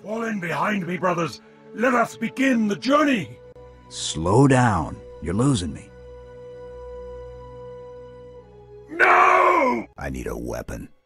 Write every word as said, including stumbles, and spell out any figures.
Fall in behind me, brothers. Let us begin the journey. Slow down. You're losing me. No! I need a weapon.